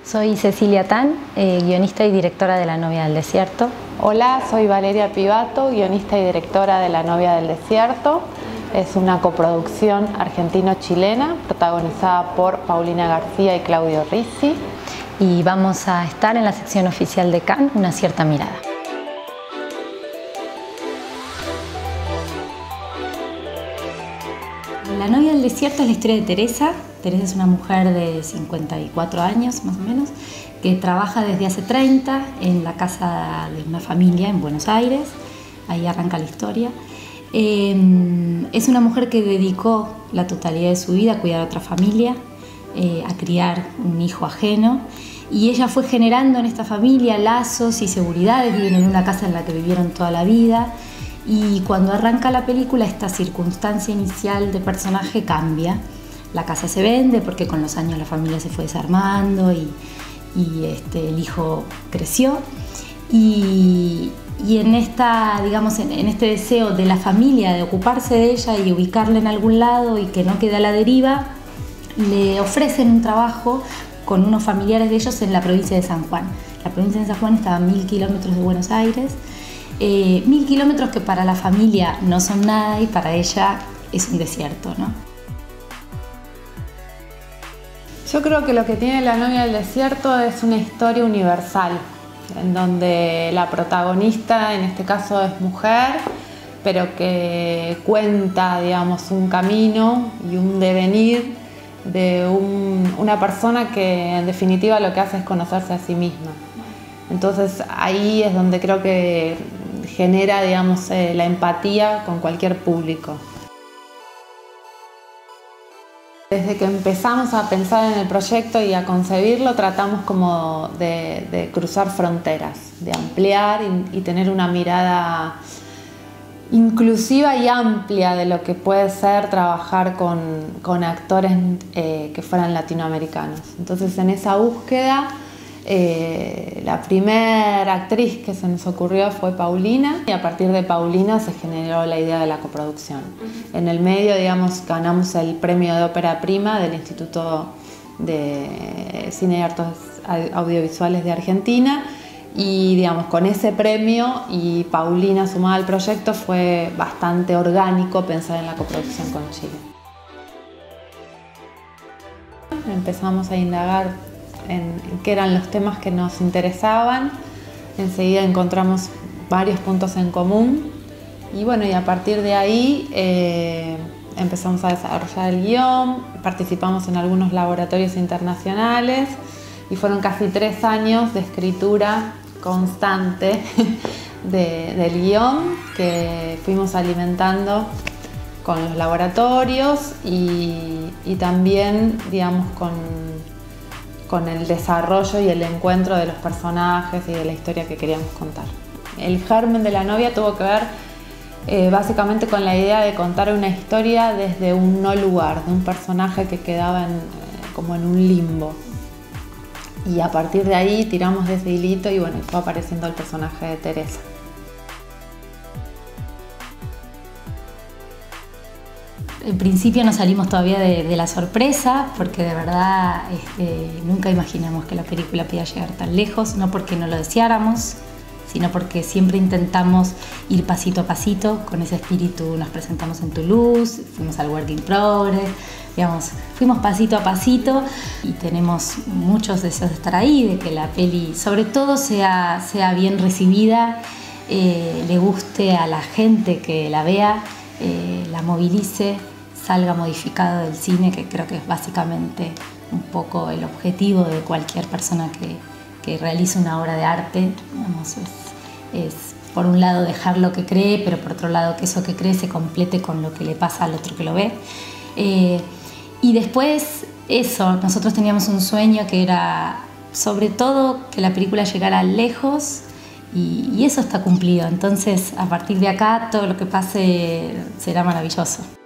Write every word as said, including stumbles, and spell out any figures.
Soy Cecilia Tan, eh, guionista y directora de La novia del desierto. Hola, soy Valeria Pivato, guionista y directora de La novia del desierto. Es una coproducción argentino-chilena protagonizada por Paulina García y Claudio Rizzi. Y vamos a estar en la sección oficial de Cannes, Una cierta mirada. La novia del desierto es la historia de Teresa. Teresa es una mujer de cincuenta y cuatro años, más o menos, que trabaja desde hace treinta en la casa de una familia en Buenos Aires. Ahí arranca la historia. Eh, es una mujer que dedicó la totalidad de su vida a cuidar a otra familia, eh, a criar un hijo ajeno. Y ella fue generando en esta familia lazos y seguridades. Viven en una casa en la que vivieron toda la vida. Y cuando arranca la película, esta circunstancia inicial de personaje cambia. La casa se vende porque con los años la familia se fue desarmando y, y este, el hijo creció. Y, y en, esta, digamos, en, en este deseo de la familia de ocuparse de ella y ubicarla en algún lado y que no quede a la deriva, le ofrecen un trabajo con unos familiares de ellos en la provincia de San Juan. La provincia de San Juan está a mil kilómetros de Buenos Aires. Eh, mil kilómetros que para la familia no son nada y para ella es un desierto, ¿no? Yo creo que lo que tiene La novia del desierto es una historia universal, en donde la protagonista, en este caso, es mujer, pero que cuenta, digamos, un camino y un devenir de un, una persona que en definitiva lo que hace es conocerse a sí misma. Entonces ahí es donde creo que genera, digamos, eh, la empatía con cualquier público. Desde que empezamos a pensar en el proyecto y a concebirlo, tratamos como de, de cruzar fronteras, de ampliar y, y tener una mirada inclusiva y amplia de lo que puede ser trabajar con, con actores eh, que fueran latinoamericanos. Entonces, en esa búsqueda, Eh, la primera actriz que se nos ocurrió fue Paulina, y a partir de Paulina se generó la idea de la coproducción. Uh-huh. En el medio, digamos, ganamos el premio de ópera prima del Instituto de Cine y Artes Audiovisuales de Argentina, y digamos, con ese premio y Paulina sumada al proyecto fue bastante orgánico pensar en la coproducción con Chile. Empezamos a indagar en qué eran los temas que nos interesaban. Enseguida encontramos varios puntos en común y bueno, y a partir de ahí eh, empezamos a desarrollar el guión, participamos en algunos laboratorios internacionales y fueron casi tres años de escritura constante de, del guión que fuimos alimentando con los laboratorios y, y también, digamos, con con el desarrollo y el encuentro de los personajes y de la historia que queríamos contar. El germen de La novia tuvo que ver eh, básicamente con la idea de contar una historia desde un no lugar, de un personaje que quedaba en, eh, como en un limbo. Y a partir de ahí tiramos de ese hilito y bueno, fue apareciendo el personaje de Teresa. En principio no salimos todavía de, de la sorpresa, porque de verdad este, nunca imaginamos que la película podía llegar tan lejos, no porque no lo deseáramos, sino porque siempre intentamos ir pasito a pasito con ese espíritu. Nos presentamos en Toulouse, fuimos al Work in Progress, digamos, fuimos pasito a pasito y tenemos muchos deseos de estar ahí, de que la peli sobre todo sea, sea bien recibida, eh, le guste a la gente que la vea, eh, la movilice, salga modificado del cine, que creo que es básicamente un poco el objetivo de cualquier persona que, que realice una obra de arte. Digamos, es, es por un lado dejar lo que cree, pero por otro lado que eso que cree se complete con lo que le pasa al otro que lo ve. Eh, y después eso, nosotros teníamos un sueño que era sobre todo que la película llegara lejos y, y eso está cumplido. Entonces a partir de acá todo lo que pase será maravilloso.